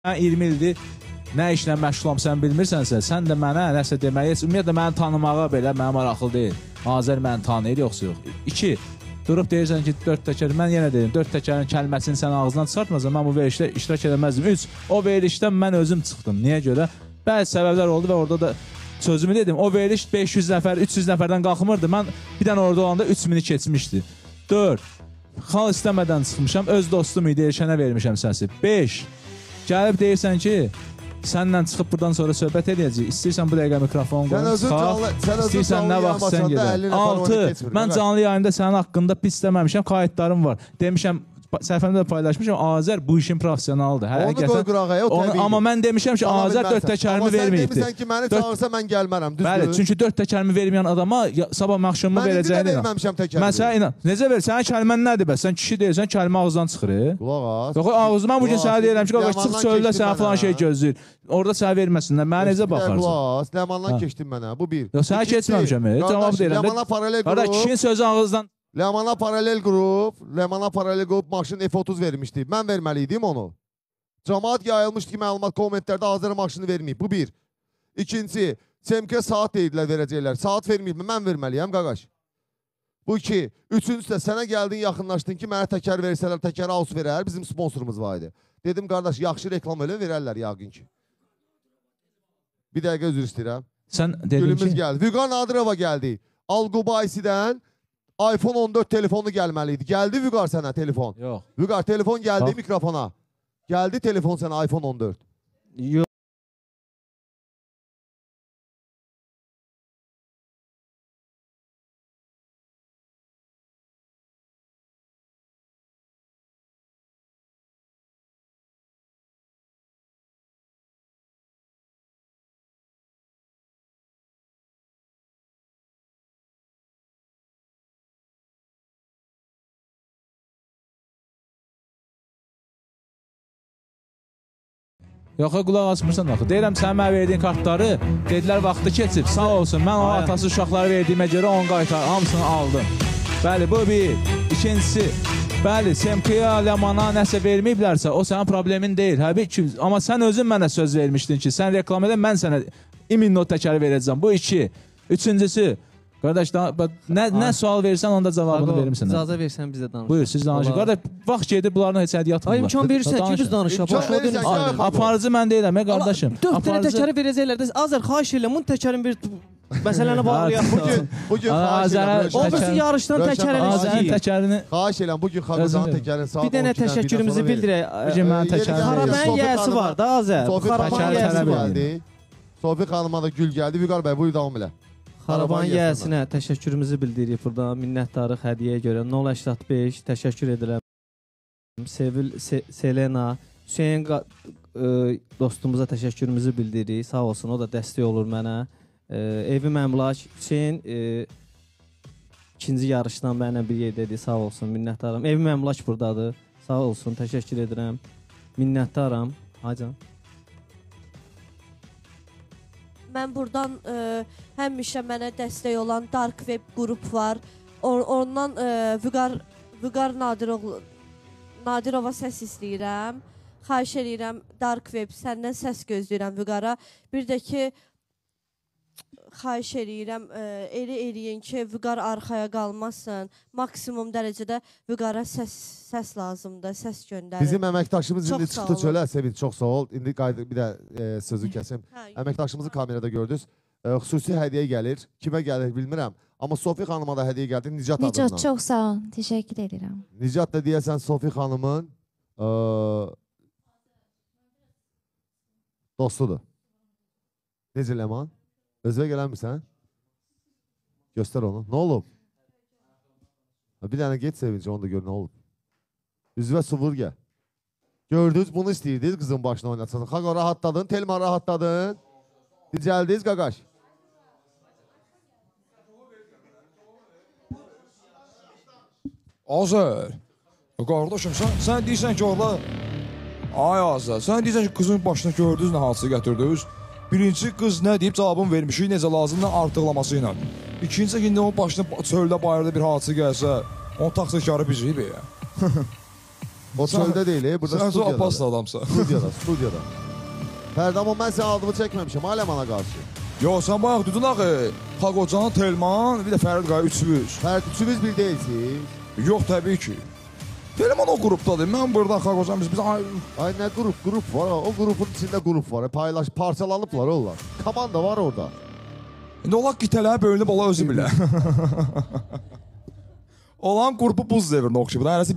Mən 20 ildir nə işlə məşğulam sən bilmirsənsə, sən də mənə nəsə deməyə, ümumiyyətlə məni tanımağa belə mənə maraqlı deyil. Azər məni tanıyır, yoxsa yox. 2. Durub deyirsən ki, 4 təkər, mən yenə dedim, 4 təkərin kəlməsini sən ağzından çıxartmasan, mən bu verilişdə iştirak edəməzdim. 3. O verilişdən mən özüm çıxdım. Niyə görə? Bəzi səbəblər oldu və orada da sözümü dedim, o veriliş 500 nəfər, 300 nəfərdən qalxmırdı. Mən bir dənə orada olanda 3000-i keçmişdi. 4. Xal istəmədən çıxmışam, öz dostum idi, Elşənə vermişəm səsi. 5. Gəlib deyirsən ki, sənlə çıxıb buradan sonra söhbət edəcəyik. İstəyirsən bu dəqiqə mikrofon qoyun, istəyirsən nə vaxt sən gedər. 6. Mən canlı yayında sənin haqqında pis deməmişəm, kayıtlarım var. Demişəm, səhifəmdə də paylaşmışam, Azər bu işin professionalıdır. Onu qoy qırağaya, o təbii. Amma mən demişəm ki, Azər 4 təkərimi verməyibdir. Amma sən demirsən ki, məni çağırsa mən gəlmərəm, düzdür? Bəli, çünki 4 təkərimi verməyən adama sabah məxşamımı verəcəyini inan. Mən verməmişəm təkərimi. Mən sənə inan. Necə ver? Sənin kəlmən nədir bəs? Sən kişi deyirsən, kəlmə ağızdan çıxır. Qulaq as. Yox, ağzından bugün sənə deyirəm ki, qabaş çıx çöldə sənə falan şey gözləyir. Orada sənə verməsinlər. Mənə necə baxarsan? Qulaq as, Ləmandan keçdim mənə. Bu bir. Yox, sənə keçməmişəm. Cavab deyirəm. Ləmana paralel qrup. Qardaş, kişinin sözü ağızdan. Ləmana paralel qrup maşın F30 vermişdi. Mən verməliydim onu. Cəmaat yayılmışdı ki, məlumat kommentlərdə Azər maşını verməyib. Bu bir. İkinci, SMK saat deyildilər verəcəklər. Saat verməyib, mən verməliyəm, qaqaş. Bu iki. Üçüncüsü də sənə gəldin, yaxınlaşdın ki, mənə təkər versələr, təkər aus verər, bizim sponsorumuz var idi. Dedim, qardaş, yaxşı reklam elə verərlər yaqin ki. Bir dəqiqə üzr istəyirəm. Sən dedin ki... Gülümüz gəldi. Vüqar Nadirova gəldi. Alqubaysidən iPhone 14 telefonu gəlməliydi. Gəldi Vüqar sənə telefon? Yox. Vüqar telefon gəldi mikrofona. Gəldi telefon sənə iPhone 14? Yox. Yox, qulaq asmırsan axı. Deyirəm, sən mənə verdiyin kartları, dedilər, vaxtı keçib, sağ olsun. Mən o atası uşaqları verdiyimə görə 10 qaytar, hamısını aldım. Bəli, bu bir. İkincisi, bəli, SMK-ya, Ləmana nəsə verməyiblərsə, o sənin problemin deyil. Amma sən özün mənə söz vermişdin ki, sən reklam edən, mən sənə imin not təkəri verəcəm. Bu iki. Üçüncüsü, qardaş, nə sual verirsən, onda cavabını verim sənə. İcazə versən bizə danışaq. Buyur, siz danışın. Qardaş, vaxt gedib, bunların heç ədi yatmırlar. İmkan verirsən ki, biz danışaq. Aparıcı mən deyiləm, qardaşım. 4 dənə təkəri verəcəklər. Azər, xahiş edirəm, bunun təkərin bir məsələni bağlayaq. Bugün xahiş edirəm. Olmasa yarışdan təkərini istəyir. Xahiş edirəm, bugün Xaqızanın təkərini saat 12-dən bir dənə təşəkkürümüzü bildirək. Xaraman yiyəsi var da, Azər. Xaraman yiyəsi gəldi. Sofi xanıma da gül gəldi. Vüqar bəy, buyur davam elə. Xaraban yiyəsinə təşəkkürümüzü bildiririk burada. Minnətdarıq hədiyəyə görə. 085 təşəkkür edirəm. Sevil Selena, Hüseyin dostumuza təşəkkürümüzü bildiririk. Sağ olsun, o da dəstək olur mənə. Evi Məmlak, Hüseyin ikinci yarışdan mənə bir yerdədir. Sağ olsun, minnətdarım. Evi Məmlak buradadır. Sağ olsun, təşəkkür edirəm. Minnətdaram. Hacan. Mən buradan həmişə mənə dəstək olan Dark Web qrup var. Ondan Vüqar Nadirova səs istəyirəm. Xahiş edirəm Dark Web, səndən səs gözləyirəm Vüqara. Bir də ki, xahiş edirəm, eləyin ki, Vüqar arxaya qalmasın. Maksimum dərəcədə Vüqara səs lazımdır, səs göndərin. Bizim əməkdaşımız indi çıxdı çölə, Sevin, çox sağ ol. İndi bir də sözü kəsim. Əməkdaşımızı kamerada gördünüz. Xüsusi hədiyyə gəlir. Kimə gəlir bilmirəm. Amma Sofi xanıma da hədiyyə gəldi, Nicat adından. Nicat, çox sağ ol, təşəkkür edirəm. Nicat da deyəsən Sofi xanımın dostudur. Necə Ləman? Özvə gələnmirsən? Göstər onu. Nə olub? Bir dənə get Sevinci, onu da gör nə olub. Üzvə sıvır gəl. Gördünüz, bunu istəyirdiniz qızın başına oynatsan. Xaqa rahatladın, Telman rahatladın. Dicəldiniz, qaqaş. Azər, qardaşım, sən deyirsən ki, orada... Ay Azər, sən deyirsən ki, qızın başına gördünüz, nə hadisi gətirdiniz. Birinci qız nə deyib, cavabını vermişik, necə lazımdan artıqlaması ilə. İkinci ki, o başına çöldə bayırda bir hadisi gəlsə, onun taksikarı bizik ya. O çöldə deyil, burada Sən çox apaslı studiyada. adamsan. Studiyada. Fərdi, amma mən sənə aldığımı çəkməmişəm, Ləmana qarşı. Yox, sən bayaq dedin axı, Xaqocan, Telman, bir də Fərid Qaya üçümüz. Fərdi, üçünüz bir deyilsiniz. Yox, təbii ki. Telman o qrupdadır. Mən burada Xaqocan biz Ay nə qrup var, o qrupun içində qrup var. Parçalanıblar onlar. Komanda var orada. İndi onlar qitələrə bölünüb ola özü bilə. Olan qrupu buz devirinə oxşayıb. Hərəsi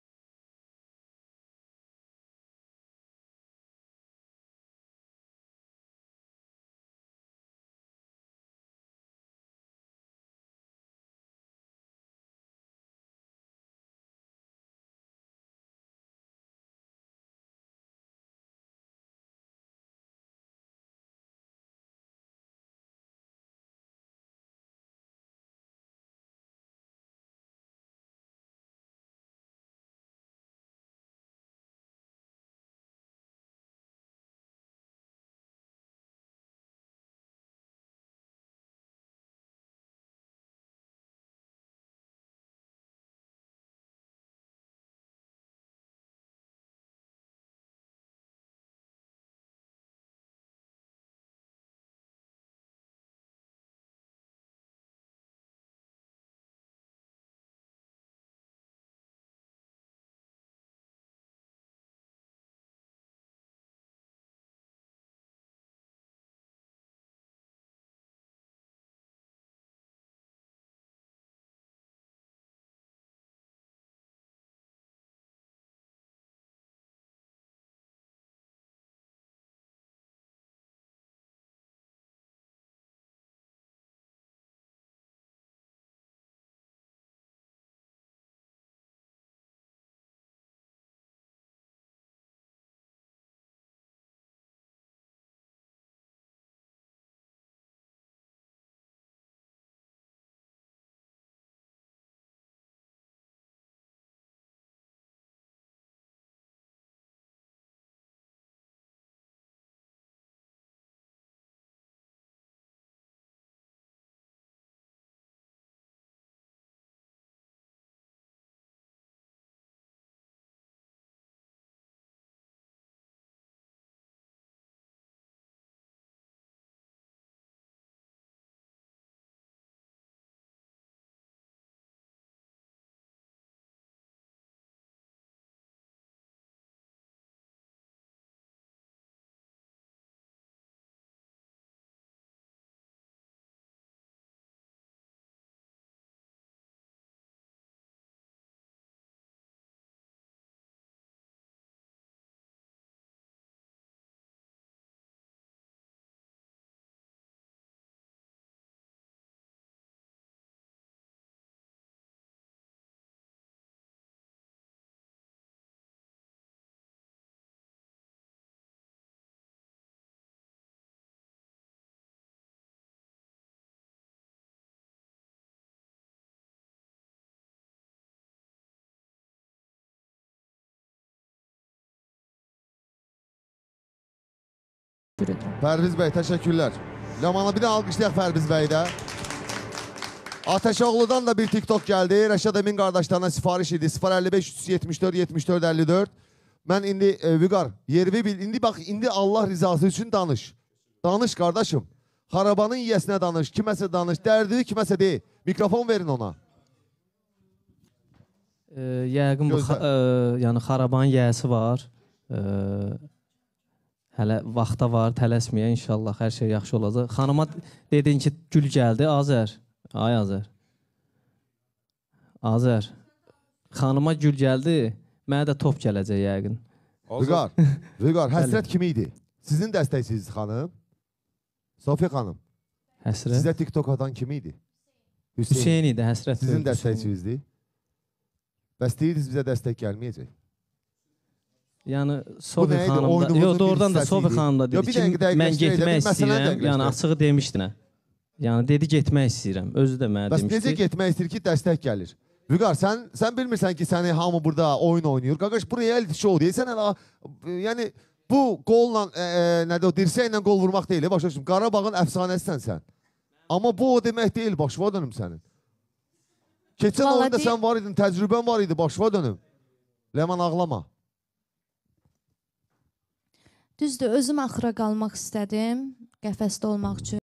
Pərviz bəy, təşəkkürlər. Ləmana bir də alqışlayaq Pərviz bəy də. Ateşoğlu'dan da bir TikTok gəldi. Rəşad Əmin qardaşlarına sifariş idi. 055-374-74-54. Mən indi Vüqar, yerimi bil. İndi bax, indi Allah rizası üçün danış. Danış qardaşım. Xarabanın yiyəsinə danış, kiməsə danış, dərdi kiməsə deyil. Mikrofon verin ona. Yəqin bu yəni xarabanın yiyəsi var. Hələ vaxta var, tələsməyə inşallah hər şey yaxşı olacaq. Xanıma dedin ki, gül gəldi, Azər. Ay Azər. Azər. Xanıma gül gəldi, mənə də top gələcək yəqin. Vüqar, həsrət kimi idi? Sizin dəstəksiniz xanım? Sofiya xanım. Həsrət? Sizə TikTok atan kimi idi? Hüseyin idi, həsrət. Sizin dəstəkçinizdir. Bəs deyirdiniz bizə dəstək gəlməyəcək. Yəni Sofi xanım da, yox doğrudan da Sofi xanım da dedi ki, mən getmək istəyirəm, yəni açığı demişdinə. Yəni dedi getmək istəyirəm, özü də mənə demişdi. Bəs necə getmək istəyir ki, dəstək gəlir? Vüqar, sən bilmirsən ki, səni hamı burada oyun oynayır. Qaqaş, bu reality show deyil. Sən hələ, yəni bu qolla, nədir o, dirsəklə qol vurmaq deyil. Başa düşün, Qarabağın əfsanəsisən sən. Amma bu o demək deyil, başıva dönüm sənin. Keçən oyunda sən var idin, təcrübən var idi, başıva dönüm. Ləman ağlama. Düzdür, özüm axıra qalmaq istədim, qəfəsdə olmaq üçün.